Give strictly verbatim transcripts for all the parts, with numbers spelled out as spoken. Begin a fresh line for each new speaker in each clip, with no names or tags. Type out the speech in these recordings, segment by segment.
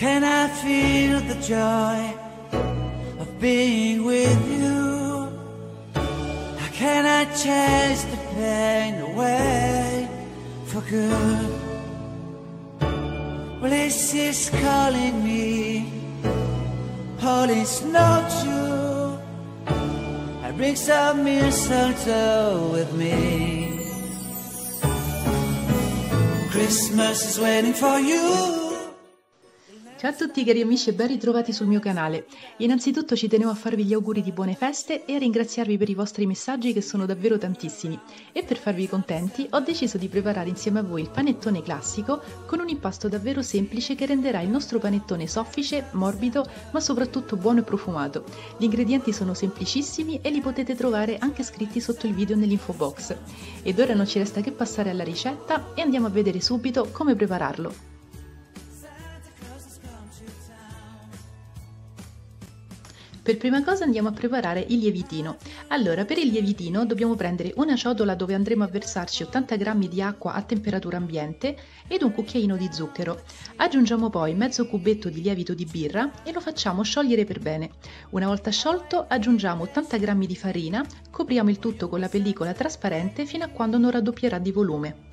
can I feel the joy of being with you? How can I chase the pain away for good? Well, this is calling me, all is not true. I bring some mistletoe with me. Christmas is waiting for you.
Ciao a tutti cari amici e ben ritrovati sul mio canale. Innanzitutto ci tenevo a farvi gli auguri di buone feste e a ringraziarvi per i vostri messaggi che sono davvero tantissimi. E per farvi contenti ho deciso di preparare insieme a voi il panettone classico con un impasto davvero semplice che renderà il nostro panettone soffice, morbido ma soprattutto buono e profumato. Gli ingredienti sono semplicissimi e li potete trovare anche scritti sotto il video nell'info box. Ed ora non ci resta che passare alla ricetta e andiamo a vedere subito come prepararlo. Per prima cosa andiamo a preparare il lievitino. Allora, per il lievitino dobbiamo prendere una ciotola dove andremo a versarci ottanta grammi di acqua a temperatura ambiente ed un cucchiaino di zucchero. Aggiungiamo poi mezzo cubetto di lievito di birra e lo facciamo sciogliere per bene. Una volta sciolto aggiungiamo ottanta grammi di farina, copriamo il tutto con la pellicola trasparente fino a quando non raddoppierà di volume.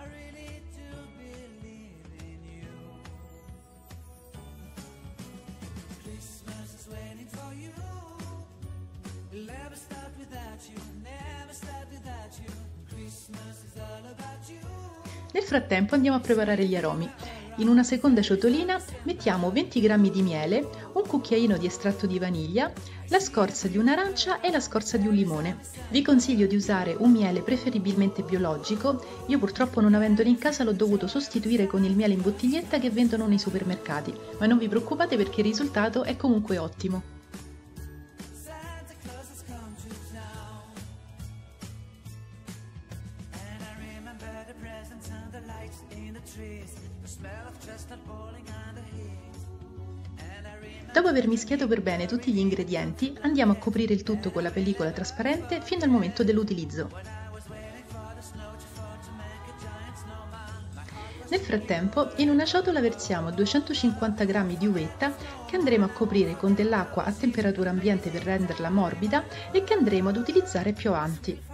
Nel frattempo andiamo a preparare gli aromi. In una seconda ciotolina mettiamo venti grammi di miele, un cucchiaino di estratto di vaniglia, la scorza di un'arancia e la scorza di un limone. Vi consiglio di usare un miele preferibilmente biologico, io purtroppo non avendolo in casa l'ho dovuto sostituire con il miele in bottiglietta che vendono nei supermercati, ma non vi preoccupate perché il risultato è comunque ottimo. Dopo aver mischiato per bene tutti gli ingredienti, andiamo a coprire il tutto con la pellicola trasparente fino al momento dell'utilizzo. Nel frattempo, in una ciotola versiamo duecentocinquanta grammi di uvetta che andremo a coprire con dell'acqua a temperatura ambiente per renderla morbida e che andremo ad utilizzare più avanti.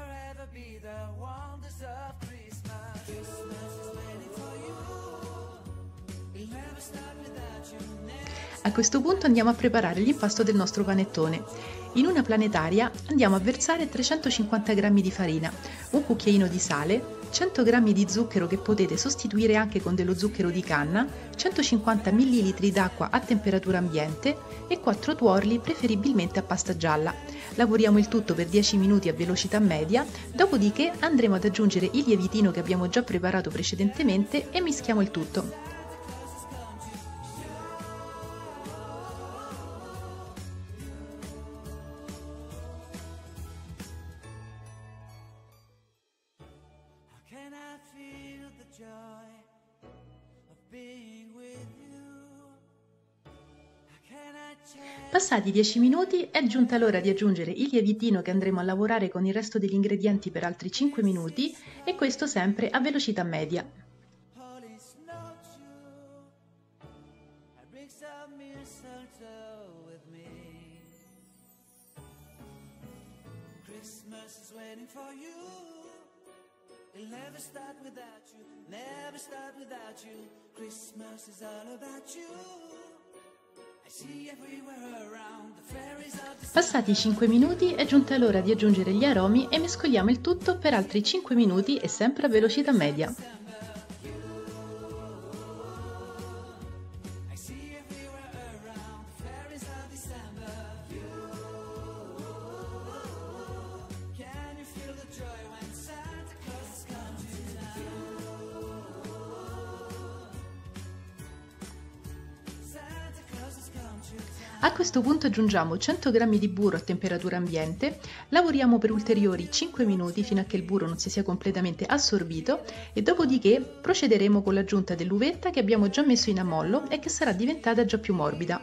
A questo punto andiamo a preparare l'impasto del nostro panettone. In una planetaria andiamo a versare trecentocinquanta grammi di farina, un cucchiaino di sale, cento grammi di zucchero che potete sostituire anche con dello zucchero di canna, centocinquanta millilitri d'acqua a temperatura ambiente e quattro tuorli preferibilmente a pasta gialla. Lavoriamo il tutto per dieci minuti a velocità media, dopodiché andremo ad aggiungere il lievitino che abbiamo già preparato precedentemente e mischiamo il tutto. Passati dieci minuti è giunta l'ora di aggiungere il lievitino che andremo a lavorare con il resto degli ingredienti per altri cinque minuti e questo sempre a velocità media. Passati i cinque minuti è giunta l'ora di aggiungere gli aromi e mescoliamo il tutto per altri cinque minuti e sempre a velocità media. A questo punto aggiungiamo cento grammi di burro a temperatura ambiente, lavoriamo per ulteriori cinque minuti fino a che il burro non si sia completamente assorbito e dopodiché procederemo con l'aggiunta dell'uvetta che abbiamo già messo in ammollo e che sarà diventata già più morbida.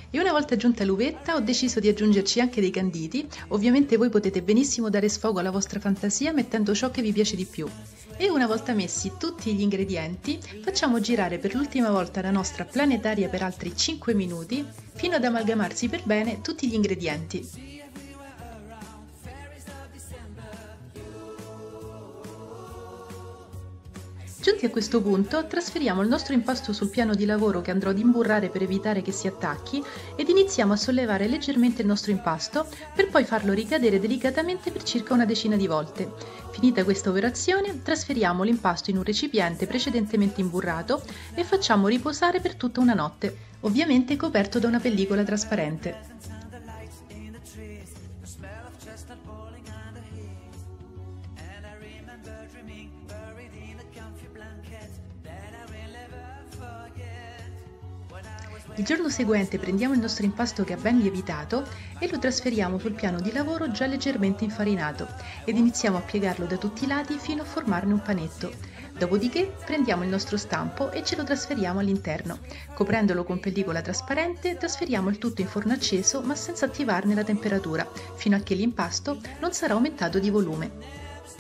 E una volta aggiunta l'uvetta ho deciso di aggiungerci anche dei canditi, ovviamente voi potete benissimo dare sfogo alla vostra fantasia mettendo ciò che vi piace di più. E una volta messi tutti gli ingredienti, facciamo girare per l'ultima volta la nostra planetaria per altri cinque minuti, fino ad amalgamarsi per bene tutti gli ingredienti. Giunti a questo punto, trasferiamo il nostro impasto sul piano di lavoro che andrò ad imburrare per evitare che si attacchi ed iniziamo a sollevare leggermente il nostro impasto per poi farlo ricadere delicatamente per circa una decina di volte. Finita questa operazione, trasferiamo l'impasto in un recipiente precedentemente imburrato e facciamo riposare per tutta una notte, ovviamente coperto da una pellicola trasparente. Il giorno seguente prendiamo il nostro impasto che ha ben lievitato e lo trasferiamo sul piano di lavoro già leggermente infarinato ed iniziamo a piegarlo da tutti i lati fino a formarne un panetto. Dopodiché prendiamo il nostro stampo e ce lo trasferiamo all'interno. Coprendolo con pellicola trasparente, trasferiamo il tutto in forno acceso ma senza attivarne la temperatura, fino a che l'impasto non sarà aumentato di volume.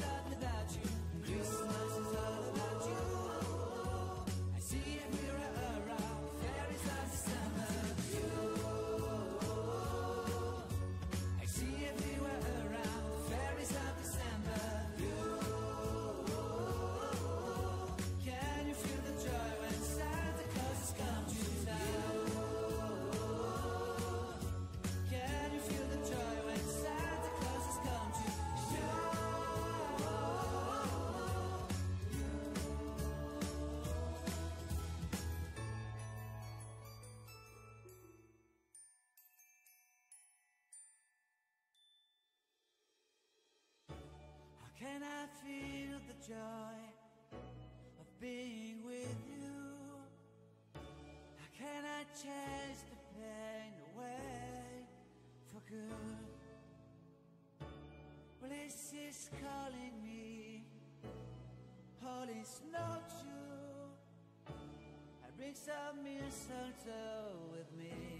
Can I feel the joy of being with you? How can I chase the pain away for good? Well, this is calling me, all is not true. I bring some mistletoe with me.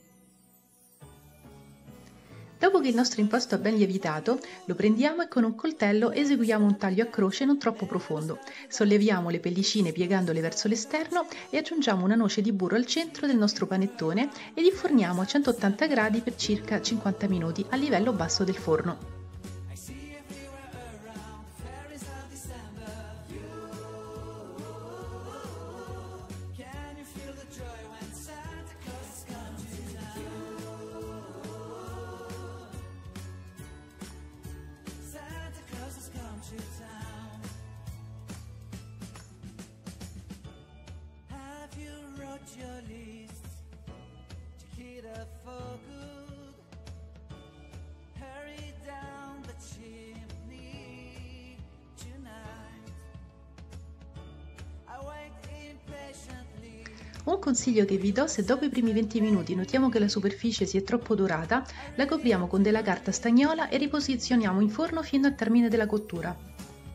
Dopo che il nostro impasto è ben lievitato, lo prendiamo e con un coltello eseguiamo un taglio a croce non troppo profondo. Solleviamo le pellicine piegandole verso l'esterno e aggiungiamo una noce di burro al centro del nostro panettone ed inforniamo a centottanta gradi per circa cinquanta minuti a livello basso del forno.
Your list to get up for good. Hurry down the chimney tonight. I wait impatiently.
Un consiglio che vi do: se dopo i primi venti minuti notiamo che la superficie si è troppo dorata, la copriamo con della carta stagnola e riposizioniamo in forno fino al termine della cottura.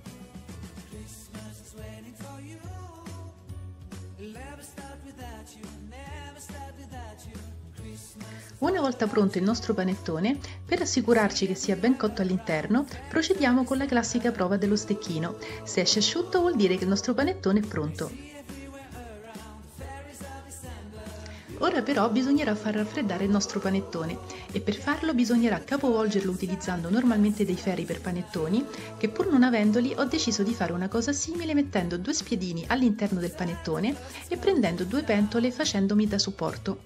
Una volta pronto il nostro panettone, per assicurarci che sia ben cotto all'interno, procediamo con la classica prova dello stecchino. Se esce asciutto vuol dire che il nostro panettone è pronto. Ora però bisognerà far raffreddare il nostro panettone e per farlo bisognerà capovolgerlo utilizzando normalmente dei ferri per panettoni, che pur non avendoli ho deciso di fare una cosa simile mettendo due spiedini all'interno del panettone e prendendo due pentole facendomi da supporto.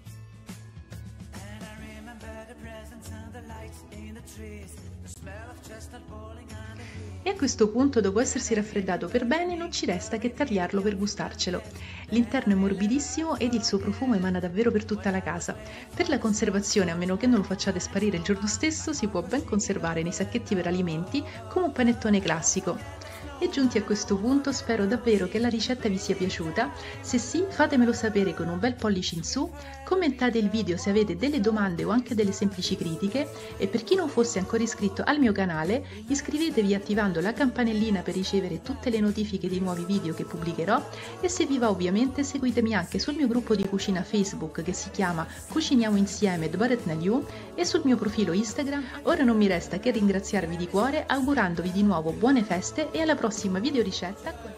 E a questo punto, dopo essersi raffreddato per bene, non ci resta che tagliarlo per gustarcelo. L'interno è morbidissimo ed il suo profumo emana davvero per tutta la casa. Per la conservazione, a meno che non lo facciate sparire il giorno stesso, si può ben conservare nei sacchetti per alimenti come un panettone classico. E giunti a questo punto spero davvero che la ricetta vi sia piaciuta. Se sì, fatemelo sapere con un bel pollice in su, commentate il video se avete delle domande o anche delle semplici critiche e per chi non fosse ancora iscritto al mio canale iscrivetevi attivando la campanellina per ricevere tutte le notifiche dei nuovi video che pubblicherò e se vi va ovviamente seguitemi anche sul mio gruppo di cucina Facebook che si chiama Cuciniamo Insieme Dbaret Naliu e sul mio profilo Instagram. Ora non mi resta che ringraziarvi di cuore augurandovi di nuovo buone feste e alla prossima video ricetta.